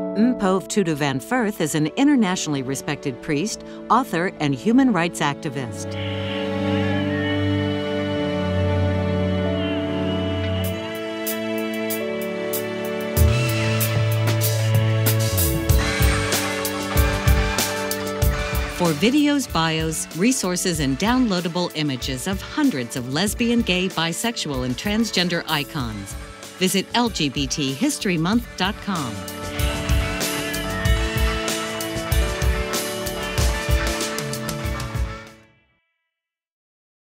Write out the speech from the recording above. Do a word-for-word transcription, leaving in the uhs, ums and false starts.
Mpho Tutu van Furth is an internationally respected priest, author, and human rights activist. For videos, bios, resources, and downloadable images of hundreds of lesbian, gay, bisexual, and transgender icons, visit L G B T history month dot com.